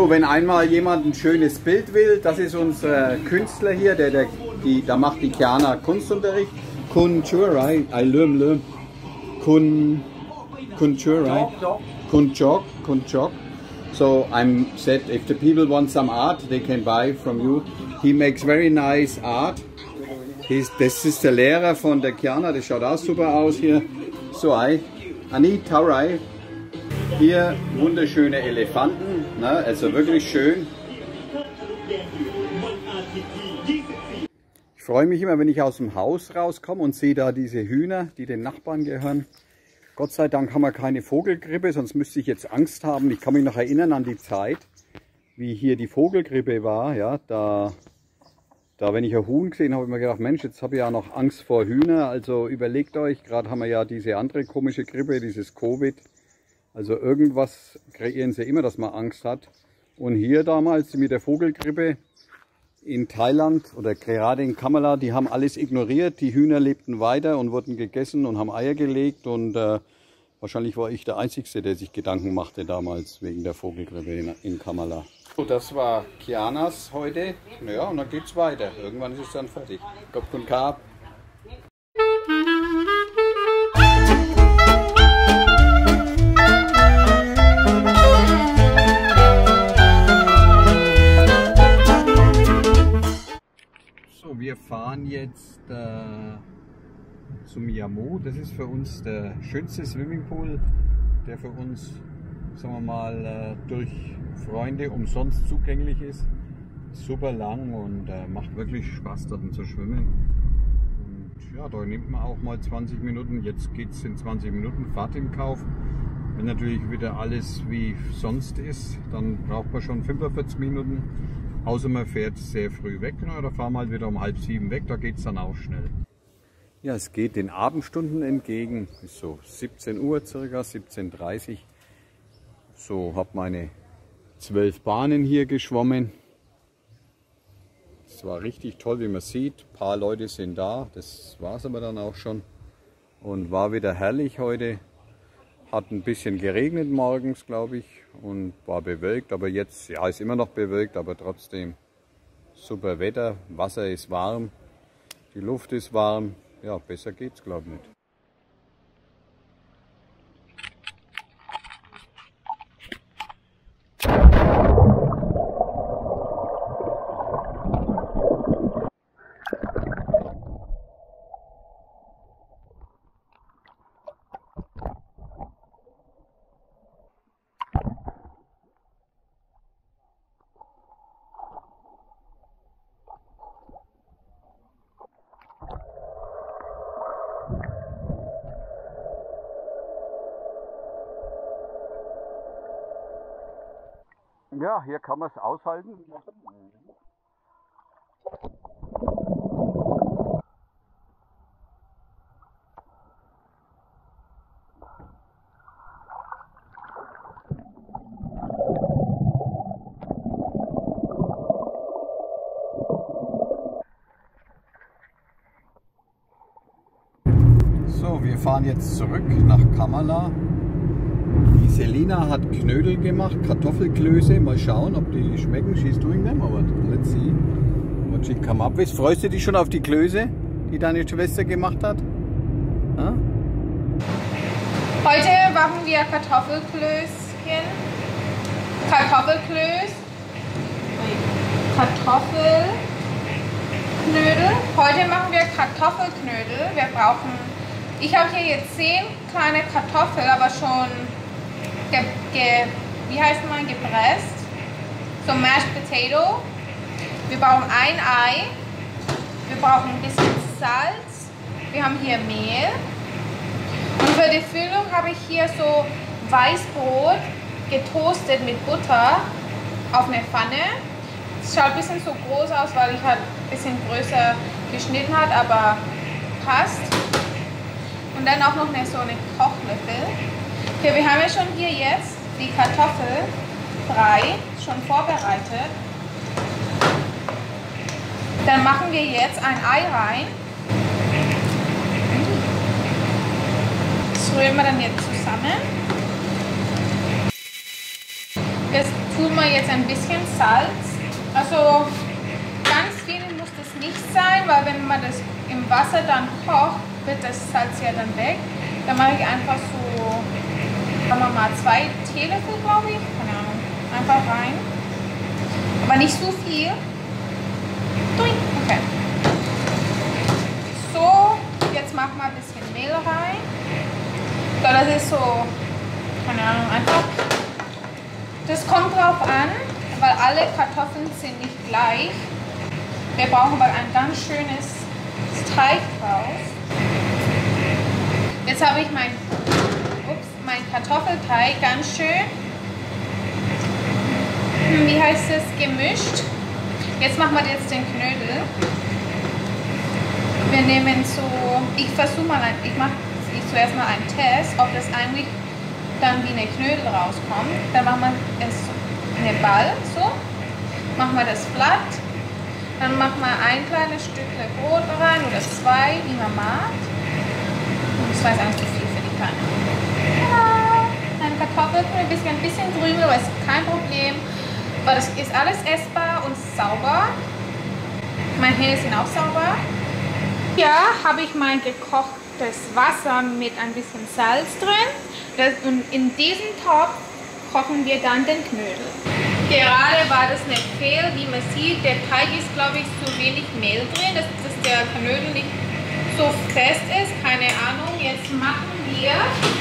So, wenn einmal jemand ein schönes Bild will, das ist unser Künstler hier, da macht die Kiana Kunstunterricht. Kun Churai, Kun Churai, Kun Chok. So I'm said if the people want some art, they can buy from you. He makes very nice art. Das ist der Lehrer von der Kiana, das schaut auch super aus hier. So, Ani Taurai. Hier wunderschöne Elefanten, ne? Also wirklich schön. Ich freue mich immer, wenn ich aus dem Haus rauskomme und sehe da diese Hühner, die den Nachbarn gehören. Gott sei Dank haben wir keine Vogelgrippe, sonst müsste ich jetzt Angst haben. Ich kann mich noch erinnern an die Zeit, wie hier die Vogelgrippe war. Ja, da wenn ich ein Huhn gesehen habe, habe ich mir gedacht, Mensch, jetzt habe ich ja noch Angst vor Hühner. Also überlegt euch, gerade haben wir ja diese andere komische Grippe, dieses Covid. Also irgendwas kreieren sie immer, dass man Angst hat. Und hier damals mit der Vogelgrippe in Thailand oder gerade in Kamala, die haben alles ignoriert. Die Hühner lebten weiter und wurden gegessen und haben Eier gelegt. Und wahrscheinlich war ich der Einzige, der sich Gedanken machte damals wegen der Vogelgrippe in Kamala. So, das war Kianas heute. Ja, und dann geht's weiter. Irgendwann ist es dann fertig. Kopf und Kap. Wir fahren jetzt zum Yamu. Das ist für uns der schönste Swimmingpool, der für uns, sagen wir mal, durch Freunde umsonst zugänglich ist. Super lang und macht wirklich Spaß, dort zu schwimmen. Und ja, da nimmt man auch mal 20 Minuten. Jetzt geht es in 20 Minuten Fahrt im Kauf. Wenn natürlich wieder alles wie sonst ist, dann braucht man schon 45 Minuten. Außer man fährt sehr früh weg, ne? Da fahren wir halt wieder um 6:30 weg, da geht es dann auch schnell. Ja, es geht den Abendstunden entgegen, ist so 17 Uhr circa, 17:30 Uhr. So, habe meine 12 Bahnen hier geschwommen. Es war richtig toll, wie man sieht. Ein paar Leute sind da, das war es aber dann auch schon. Und war wieder herrlich heute. Hat ein bisschen geregnet morgens, glaube ich, und war bewölkt, aber jetzt, ja, ist immer noch bewölkt, aber trotzdem super Wetter, Wasser ist warm, die Luft ist warm, ja, besser geht's, glaube ich, nicht. Ja, hier kann man es aushalten. So, wir fahren jetzt zurück nach Kamala. Die Selina hat Knödel gemacht, Kartoffelklöße. Mal schauen, ob die schmecken. She's doing them, aber let's see what she come up with. Freust du dich schon auf die Klöße, die deine Schwester gemacht hat? Ha? Heute machen wir Kartoffelklößchen. Kartoffelklöß. Kartoffelknödel. Heute machen wir Kartoffelknödel. Wir brauchen, ich habe hier jetzt 10 kleine Kartoffeln, aber schon gepresst. So Mashed Potato. Wir brauchen ein Ei. Wir brauchen ein bisschen Salz. Wir haben hier Mehl. Und für die Füllung habe ich hier so Weißbrot getoastet mit Butter auf eine Pfanne. Es schaut ein bisschen so groß aus, weil ich halt ein bisschen größer geschnitten habe, aber passt. Und dann auch noch so eine Kochlöffel. Okay, wir haben ja schon hier jetzt die Kartoffel frei, schon vorbereitet. Dann machen wir jetzt ein Ei rein. Das rühren wir dann jetzt zusammen. Das tun wir jetzt ein bisschen Salz. Also ganz viel muss das nicht sein, weil wenn man das im Wasser dann kocht, wird das Salz ja dann weg. Dann mache ich einfach so, sagen wir mal 2 Teelöffel, glaube ich. Keine Ahnung. Einfach rein. Aber nicht so viel. Okay. So, jetzt machen wir ein bisschen Mehl rein. So, das ist so, keine Ahnung, einfach. Das kommt drauf an, weil alle Kartoffeln sind nicht gleich. Wir brauchen aber ein ganz schönes Teig draus. Jetzt habe ich mein Kartoffelteig ganz schön, wie heißt es, gemischt. Jetzt machen wir jetzt den Knödel. Wir nehmen so, ich versuche mal, ich mache zuerst mal einen Test, ob das eigentlich dann wie eine Knödel rauskommt. Dann machen wir es eine Ball, so. Machen wir das platt. Dann machen wir ein kleines Stückchen Brot rein oder 2, wie man mag. Das war jetzt eigentlich zu viel für die Pfanne. Ja, eine Kartoffel, ein bisschen Krümel, aber ist kein Problem. Aber das ist alles essbar und sauber. Meine Hände sind auch sauber. Hier habe ich mein gekochtes Wasser mit ein bisschen Salz drin. Und in diesem Topf kochen wir dann den Knödel. Gerade war das nicht fehl, wie man sieht, der Teig ist, glaube ich, zu wenig Mehl drin, dass der Knödel nicht so fest ist, keine Ahnung. Jetzt machen wir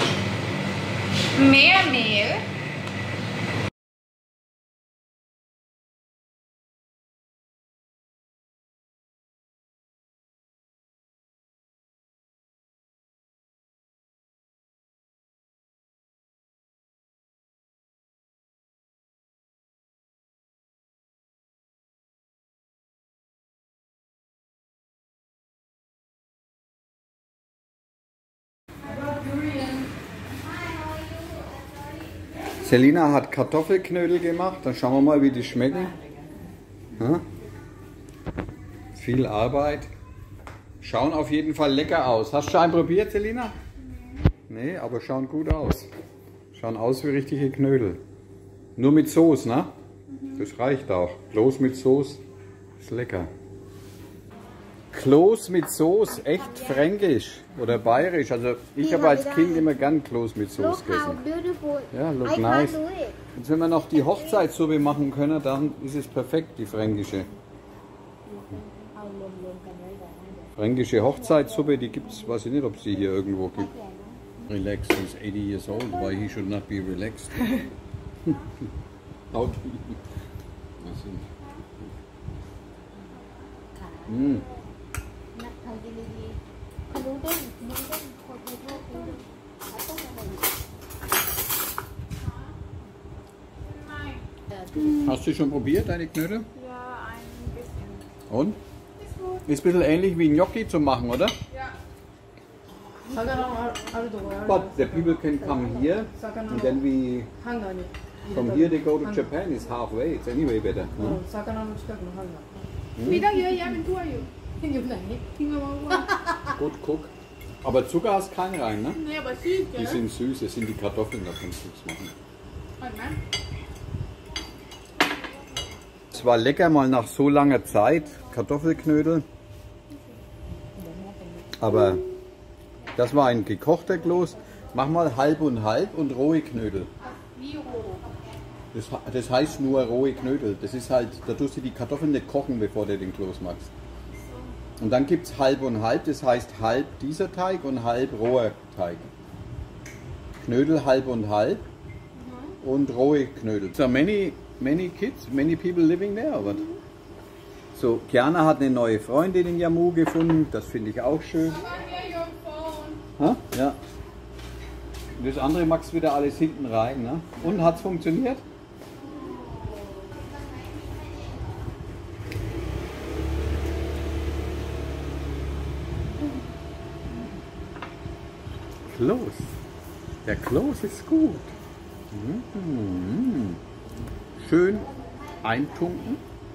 mehr Mehl. Selina hat Kartoffelknödel gemacht, dann schauen wir mal, wie die schmecken. Ja? Viel Arbeit. Schauen auf jeden Fall lecker aus. Hast du schon einen probiert, Selina? Nee, aber schauen gut aus. Schauen aus wie richtige Knödel. Nur mit Soße, ne? Das reicht auch. Kloß mit Soße ist lecker. Kloß mit Soße, echt fränkisch oder bayerisch. Also ich habe als Kind immer gern Kloß mit Soße gegessen. Ja, look nice. Jetzt wenn wir noch die Hochzeitssuppe machen können, dann ist es perfekt, die fränkische. Fränkische Hochzeitssuppe, die gibt es, weiß ich nicht, ob es die hier irgendwo gibt. Relaxed, he's 80 years old, why he should not be relaxed? How do you... Hast du schon probiert, deine Knödel? Ja, ein bisschen. Und? Ist ein bisschen ähnlich wie Gnocchi zu machen, oder? Ja. But the people can come here and then we from here they go to Japan. It's halfway. It's anyway better. No? มีตั้งเยอะแยะเป็นถ้วยอยู่อยู่ไหนทิ้งเอาไว้ Gut, guck. Aber Zucker hast keinen rein, ne? Nee, aber süß, Die gell? sind süß, das sind die Kartoffeln, da kannst du nichts machen. Warte mal. Es war lecker mal nach so langer Zeit, Kartoffelknödel. Aber das war ein gekochter Kloß. Mach mal halb und halb und rohe Knödel. Wie roh? Das heißt nur rohe Knödel. Das ist halt, da tust du die Kartoffeln nicht kochen, bevor du den Kloß machst. Und dann gibt es halb und halb, das heißt halb dieser Teig und halb roher Teig. Knödel halb und halb und rohe Knödel. So many kids, many people living there, or what? So, Kiana hat eine neue Freundin in Jammu gefunden, das finde ich auch schön. Ha? Ja. Das andere machst du wieder alles hinten rein, ne? Und hat es funktioniert? Kloß. Der Kloß ist gut. Schön eintunken.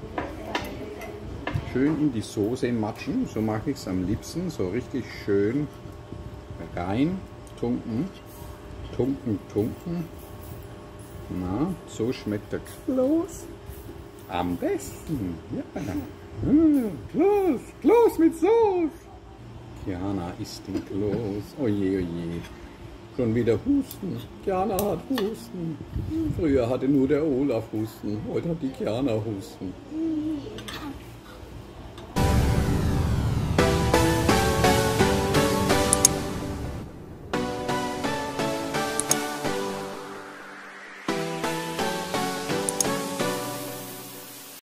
Schön in die Soße matschen. So mache ich es am liebsten. So richtig schön rein tunken. Tunken. Na, so schmeckt der Kloß am besten. Ja. Kloß, Kloß mit Soße. Kiana isst den Kloß. Oje, oje. Schon wieder Husten. Kiana hat Husten. Früher hatte nur der Olaf Husten. Heute hat die Kiana Husten.